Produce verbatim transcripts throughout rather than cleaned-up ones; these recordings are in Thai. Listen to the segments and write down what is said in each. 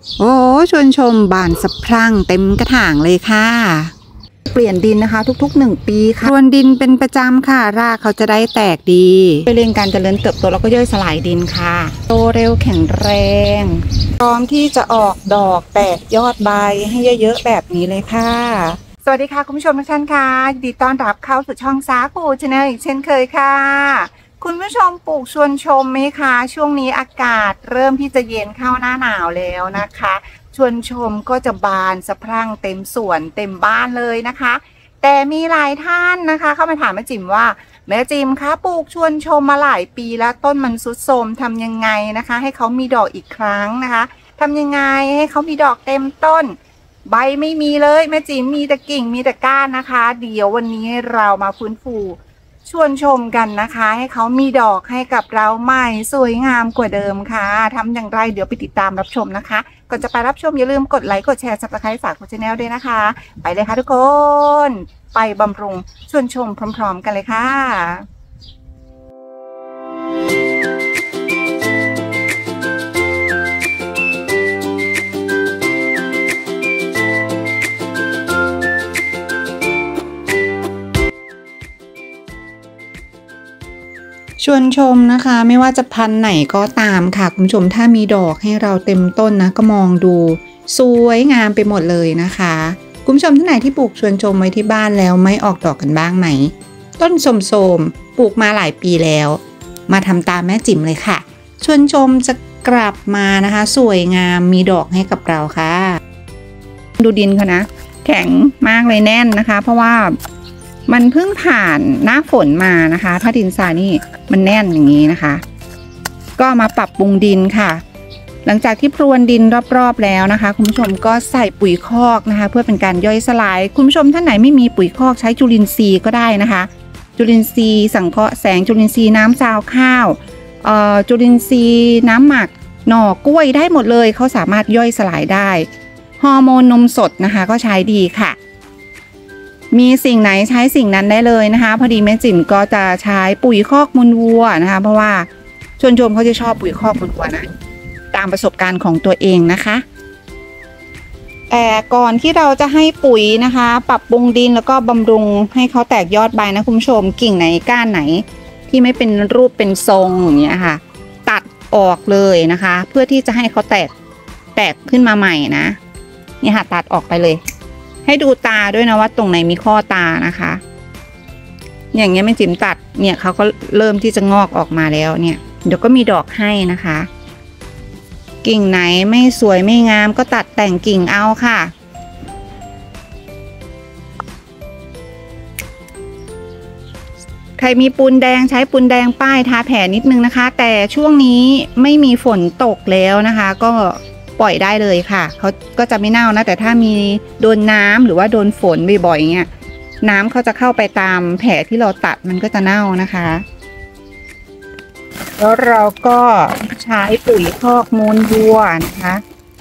โอ้ชวนชมบานสะพรั่งเต็มกระถางเลยค่ะเปลี่ยนดินนะคะทุกๆหนึ่งปีค่ะรวนดินเป็นประจำค่ะรากเขาจะได้แตกดีไปเร่งการเจริญเติบโตแล้วก็ย่อยสลายดินค่ะโตเร็วแข็งแรงพร้อมที่จะออกดอกแตกยอดใบให้เยอะๆแบบนี้เลยค่ะสวัสดีค่ะคุณผู้ชมทุกท่านค่ะยินดีต้อนรับเข้าสู่ช่องสาคูชาแนลอีกเช่นเคยค่ะคุณผู้ชมปลูกชวนชมไหมคะช่วงนี้อากาศเริ่มที่จะเย็นเข้าหน้าหนาวแล้วนะคะชวนชมก็จะบานสะพรั่งเต็มสวนเต็มบ้านเลยนะคะแต่มีหลายท่านนะคะเข้ามาถามแม่จิ๋มว่าแม่จิ๋มคะปลูกชวนชมมาหลายปีแล้วต้นมันทรุดโทรมทำยังไงนะคะให้เขามีดอกอีกครั้งนะคะทำยังไงให้เขามีดอกเต็มต้นใบไม่มีเลยแม่จิ๋มมีแต่กิ่งมีแต่ก้านนะคะเดี๋ยววันนี้เรามาฟื้นฟูชวนชมกันนะคะให้เขามีดอกให้กับเราใหม่สวยงามกว่าเดิมค่ะทำอย่างไรเดี๋ยวไปติดตามรับชมนะคะก่อนจะไปรับชมอย่าลืมกดไลค์กดแชร์ ซับสไครบ์ ฝากกดชาแนลด้วยนะคะไปเลยค่ะทุกคนไปบำรุงชวนชมพร้อมๆกันเลยค่ะชวนชมนะคะไม่ว่าจะพันธุ์ไหนก็ตามค่ะคุณผู้ชมถ้ามีดอกให้เราเต็มต้นนะก็มองดูสวยงามไปหมดเลยนะคะคุณผู้ชมท่านไหนที่ปลูกชวนชมไว้ที่บ้านแล้วไม่ออกดอกกันบ้างไหมต้นโสมๆปลูกมาหลายปีแล้วมาทำตามแม่จิ๋มเลยค่ะชวนชมจะกลับมานะคะสวยงามมีดอกให้กับเราค่ะดูดินเขานะแข็งมากเลยแน่นนะคะเพราะว่ามันเพิ่งผ่านหน้าฝนมานะคะถ้าดินทรายนี่มันแน่นอย่างนี้นะคะก็มาปรับปรุงดินค่ะหลังจากที่พรวนดินรอบๆแล้วนะคะคุณผู้ชมก็ใส่ปุ๋ยคอกนะคะเพื่อเป็นการย่อยสลายคุณผู้ชมท่านไหนไม่มีปุ๋ยคอกใช้จุลินทรีย์ก็ได้นะคะจุลินทรีย์สังเคราะห์แสงจุลินทรีย์น้ำซาวข้าวเอ่อจุลินทรีย์น้ำหมักหน่อกล้วยได้หมดเลยเขาสามารถย่อยสลายได้ฮอร์โมนนมสดนะคะก็ใช้ดีค่ะมีสิ่งไหนใช้สิ่งนั้นได้เลยนะคะพอดีแม่จิ๋มก็จะใช้ปุ๋ยคอกมูลวัวนะคะเพราะว่าชวนชมเขาจะชอบปุ๋ยคอกมูลวัวนะตามประสบการณ์ของตัวเองนะคะแต่ก่อนที่เราจะให้ปุ๋ยนะคะปรับปรุงดินแล้วก็บำรุงให้เขาแตกยอดใบนะคุณผู้ชมกิ่งไหนก้านไหนที่ไม่เป็นรูปเป็นทรงอย่างเงี้ยค่ะตัดออกเลยนะคะเพื่อที่จะให้เขาแตกแตกขึ้นมาใหม่นะนี่ค่ะตัดออกไปเลยให้ดูตาด้วยนะว่าตรงไหนมีข้อตานะคะอย่างเงี้ยแม่จิ๋มตัดเนี่ยเขาก็เริ่มที่จะงอกออกมาแล้วเนี่ยเดี๋ยวก็มีดอกให้นะคะกิ่งไหนไม่สวยไม่งามก็ตัดแต่งกิ่งเอาค่ะใครมีปูนแดงใช้ปูนแดงป้ายทาแผลนิดนึงนะคะแต่ช่วงนี้ไม่มีฝนตกแล้วนะคะก็ปล่อยได้เลยค่ะเขาก็จะไม่เน่านะแต่ถ้ามีโดนน้ำหรือว่าโดนฝนบ่อยๆเงี้ยน้ำเขาจะเข้าไปตามแผลที่เราตัดมันก็จะเน่านะคะแล้วเราก็ใช้ปุ๋ยคอกมูลวัวนะคะ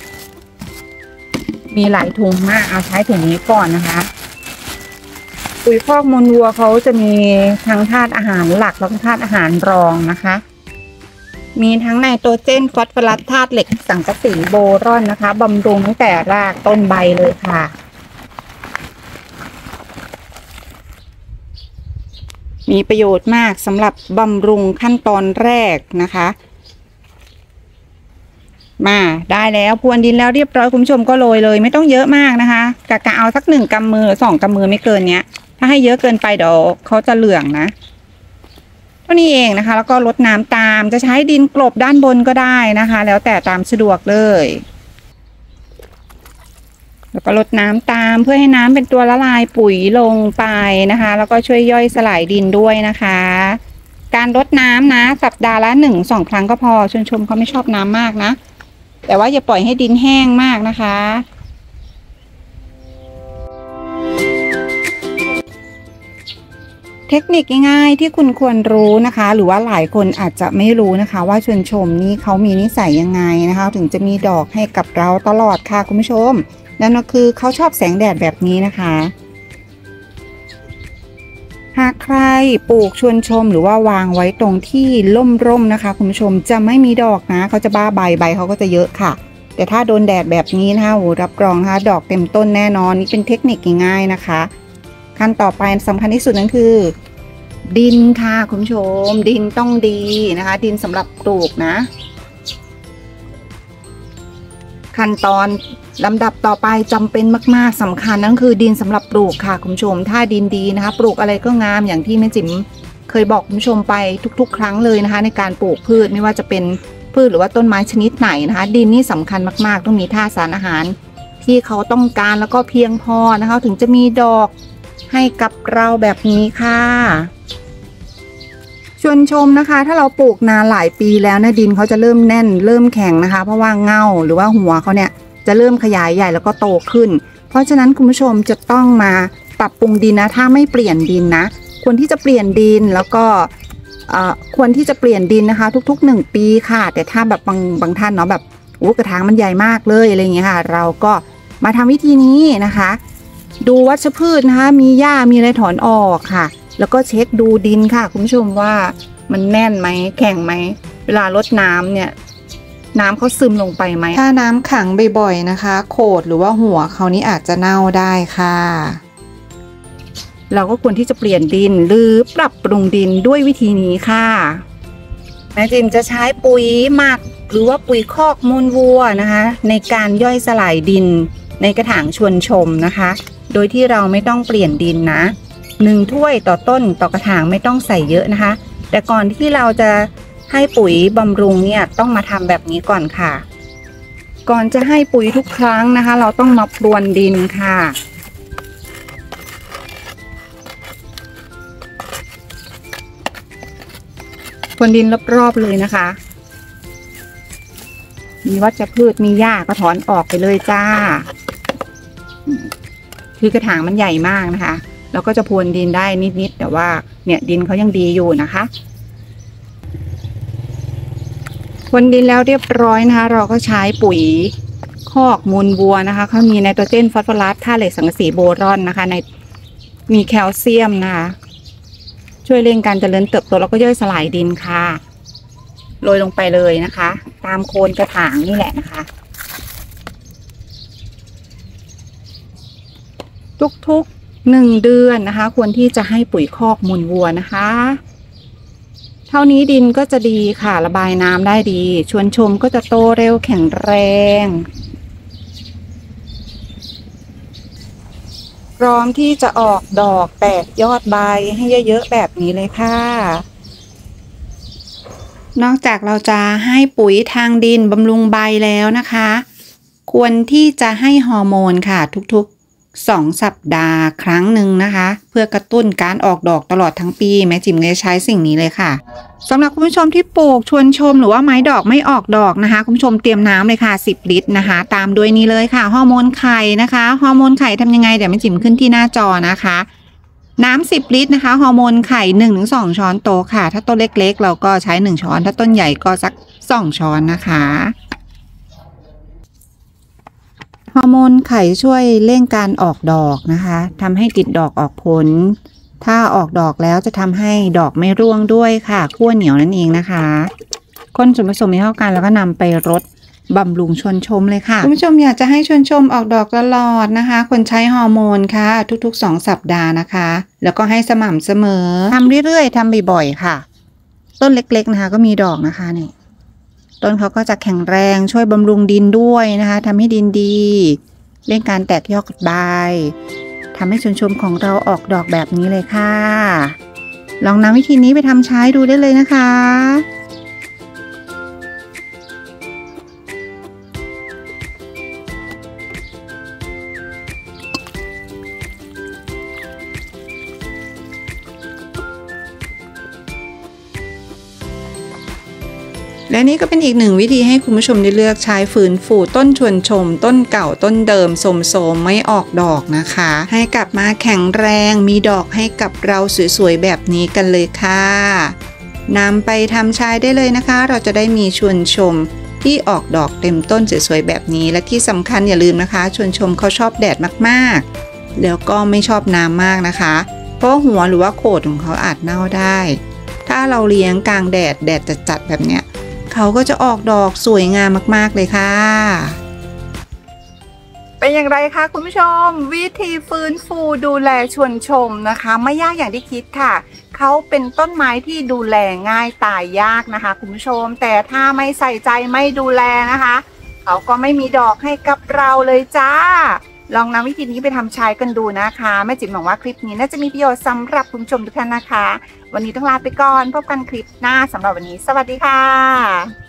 มีหลายถุงมากเอาใช้ถุงนี้ก่อนนะคะปุ๋ยคอกมูลวัวเขาจะมีทั้งธาตุอาหารหลักแล้วก็ธาตุอาหารรองนะคะมีทั้งไนโตรเจนฟอสฟอรัสธาตุเหล็กสังกะสีโบรอนนะคะบำรุงตั้งแต่รากต้นใบเลยค่ะมีประโยชน์มากสำหรับบำรุงขั้นตอนแรกนะคะมาได้แล้วพรวนดินแล้วเรียบร้อยคุณผู้ชมก็โรยเลยไม่ต้องเยอะมากนะคะกะกะเอาสักหนึ่งกำมือสองกำมือไม่เกินเนี้ยถ้าให้เยอะเกินไปเดี๋ยวเขาจะเหลืองนะเท่านี้เองนะคะแล้วก็รดน้ำตามจะใช้ดินกลบด้านบนก็ได้นะคะแล้วแต่ตามสะดวกเลยแล้วก็รดน้ำตามเพื่อให้น้ำเป็นตัวละลายปุ๋ยลงไปนะคะแล้วก็ช่วยย่อยสลายดินด้วยนะคะการรดน้ำนะสัปดาห์ละหนึ่งสองครั้งก็พอชวนชมเขาไม่ชอบน้ำมากนะแต่ว่าอย่าปล่อยให้ดินแห้งมากนะคะเทคนิคง่ายๆที่คุณควรรู้นะคะหรือว่าหลายคนอาจจะไม่รู้นะคะว่าชวนชมนี่เขามีนิสัยยังไงนะคะถึงจะมีดอกให้กับเราตลอดค่ะคุณผู้ชมนั่นก็คือเขาชอบแสงแดดแบบนี้นะคะหากใครปลูกชวนชมหรือว่าวางไว้ตรงที่ร่มๆนะคะคุณผู้ชมจะไม่มีดอกนะเขาจะบ้าใบใบเขาก็จะเยอะค่ะแต่ถ้าโดนแดดแบบนี้นะคะโหรับรองนะคะดอกเต็มต้นแน่นอนนี่เป็นเทคนิคง่ายๆนะคะขั้นต่อไปสำคัญที่สุดนั่นคือดินค่ะคุณผู้ชมดินต้องดีนะคะดินสำหรับปลูกนะขั้นตอนลำดับต่อไปจำเป็นมากๆสำคัญนั่นคือดินสำหรับปลูกค่ะคุณผู้ชมถ้าดินดีนะคะปลูกอะไรก็งามอย่างที่แม่จิ๋มเคยบอกคุณผู้ชมไปทุกๆครั้งเลยนะคะในการปลูกพืชไม่ว่าจะเป็นพืชหรือว่าต้นไม้ชนิดไหนนะคะดินนี่สำคัญมากๆต้องมีธาตุสารอาหารที่เขาต้องการแล้วก็เพียงพอนะคะถึงจะมีดอกให้กับเราแบบนี้ค่ะชวนชมนะคะถ้าเราปลูกนานหลายปีแล้วนะดินเขาจะเริ่มแน่นเริ่มแข็งนะคะเพราะว่าเง่าหรือว่าหัวเขาเนี่ยจะเริ่มขยายใหญ่แล้วก็โตขึ้นเพราะฉะนั้นคุณผู้ชมจะต้องมาปรับปรุงดินนะถ้าไม่เปลี่ยนดินนะควรที่จะเปลี่ยนดินแล้วก็ควรที่จะเปลี่ยนดินนะคะทุกๆหนึ่งปีค่ะแต่ถ้าแบบบางบางท่านเนาะแบบโอ้กระถางมันใหญ่มากเลยอะไรอย่างเงี้ยค่ะเราก็มาทำวิธีนี้นะคะดูวัชพืชนะคะมีหญ้ามีอะไรถอนออกค่ะแล้วก็เช็คดูดินค่ะคุณผู้ชมว่ามันแน่นไหมแข็งไหมเวลารดน้ำเนี่ยน้ำเขาซึมลงไปไหมถ้าน้ำขังบ่อยๆนะคะโขดหรือว่าหัวเขานี้อาจจะเน่าได้ค่ะเราก็ควรที่จะเปลี่ยนดินหรือปรับปรุงดินด้วยวิธีนี้ค่ะแม่จิ๋มจะใช้ปุ๋ยหมักหรือว่าปุ๋ยคอกมูลวัวนะคะในการย่อยสลายดินในกระถางชวนชมนะคะโดยที่เราไม่ต้องเปลี่ยนดินนะหนึ่งถ้วยต่อต้นต่อกระถางไม่ต้องใส่เยอะนะคะแต่ก่อนที่เราจะให้ปุ๋ยบำรุงเนี่ยต้องมาทำแบบนี้ก่อนค่ะก่อนจะให้ปุ๋ยทุกครั้งนะคะเราต้องมาพรวนดินค่ะพรวนดินรอบๆเลยนะคะมีวัชพืชมีหญ้าก็ถอนออกไปเลยจ้าคือกระถางมันใหญ่มากนะคะเราก็จะพรวนดินได้นิดๆแต่ว่าเนี่ยดินเขายังดีอยู่นะคะพรวนดินแล้วเรียบร้อยนะคะเราก็ใช้ปุ๋ยคอกมูลวัวนะคะเขามีไนโตรเจนฟอสฟอรัสธาตุเหล็กสังกะสีโบรอนนะคะในมีแคลเซียมนะคะช่วยเร่งการเจริญเติบโตแล้วก็ย่อยสลายดินค่ะโรยลงไปเลยนะคะตามโคนกระถางนี่แหละนะคะทุกๆหนึ่งเดือนนะคะควรที่จะให้ปุ๋ยคอกมูลวัวนะคะเท่านี้ดินก็จะดีค่ะระบายน้ำได้ดีชวนชมก็จะโตเร็วแข็งแรงพร้อมที่จะออกดอกแตกยอดใบให้เยอะๆแบบนี้เลยค่ะนอกจากเราจะให้ปุ๋ยทางดินบำรุงใบแล้วนะคะควรที่จะให้ฮอร์โมนค่ะทุกๆสองสัปดาห์ครั้งหนึ่งนะคะเพื่อกระตุ้นการออกดอกตลอดทั้งปีแม่จิ๋มเลยใช้สิ่งนี้เลยค่ะสำหรับคุณผู้ชมที่ปลูกชวนชมหรือว่าไม้ดอกไม่ออกดอกนะคะคุณผู้ชมเตรียมน้ำเลยค่ะสิบลิตรนะคะตามด้วยนี้เลยค่ะฮอร์โมนไข่นะคะฮอร์โมนไข่ทำยังไงเดี๋ยวแม่จิ๋มขึ้นที่หน้าจอนะคะน้ำสิบลิตรนะคะฮอร์โมนไข่ หนึ่งถึงสอง ช้อนโต๊ะค่ะถ้าต้นเล็กๆเราก็ใช้หนึ่งช้อนถ้าต้นใหญ่ก็สักสองช้อนนะคะฮอร์โมนไข่ช่วยเร่งการออกดอกนะคะทำให้ติดดอกออกผลถ้าออกดอกแล้วจะทำให้ดอกไม่ร่วงด้วยค่ะขั้วเหนียวนั่นเองนะคะคนส่วนผสมให้เข้ากันแล้วก็นำไปรดบำรุงชวนชมเลยค่ะคุณผู้ชมอยากจะให้ชวนชมออกดอกตลอดนะคะคนใช้ฮอร์โมนค่ะทุกๆสองสัปดาห์นะคะแล้วก็ให้สม่ำเสมอทำเรื่อยๆทำบ่อยๆค่ะต้นเล็กๆนะคะก็มีดอกนะคะนี่ต้นเขาก็จะแข็งแรงช่วยบำรุงดินด้วยนะคะทำให้ดินดีเร่งการแตกยอดใบทำให้ชวนชมของเราออกดอกแบบนี้เลยค่ะลองนำวิธีนี้ไปทำใช้ดูได้เลยนะคะ และนี่ก็เป็นอีกหนึ่งวิธีให้คุณผู้ชมได้เลือกใช้ฟื้นฟูต้นชวนชมต้นเก่าต้นเดิมโสมๆไม่ออกดอกนะคะให้กลับมาแข็งแรงมีดอกให้กับเราสวยๆแบบนี้กันเลยค่ะนำไปทำใช้ได้เลยนะคะเราจะได้มีชวนชมที่ออกดอกเต็มต้นสวยๆแบบนี้และที่สำคัญอย่าลืมนะคะชวนชมเขาชอบแดดมากๆแล้วก็ไม่ชอบน้ำมากนะคะเพราะหัวหรือว่าโคนของเขาอาจเน่าได้ถ้าเราเลี้ยงกลางแดดแดดจัดๆแบบเนี้ยเขาก็จะออกดอกสวยงามมากๆเลยค่ะอย่างไรคะคุณผู้ชมวิธีฟื้นฟูดูแลชวนชมนะคะไม่ยากอย่างที่คิดค่ะเขาเป็นต้นไม้ที่ดูแลง่ายตายยากนะคะคุณผู้ชมแต่ถ้าไม่ใส่ใจไม่ดูแลนะคะเขาก็ไม่มีดอกให้กับเราเลยจ้าลองนำวิธีนี้ไปทำใช้กันดูนะคะแม่จิ๋มหวังว่าคลิปนี้น่าจะมีประโยชน์สำหรับคุณผู้ชมทุกท่านนะคะวันนี้ต้องลาไปก่อนพบกันคลิปหน้าสำหรับวันนี้สวัสดีค่ะ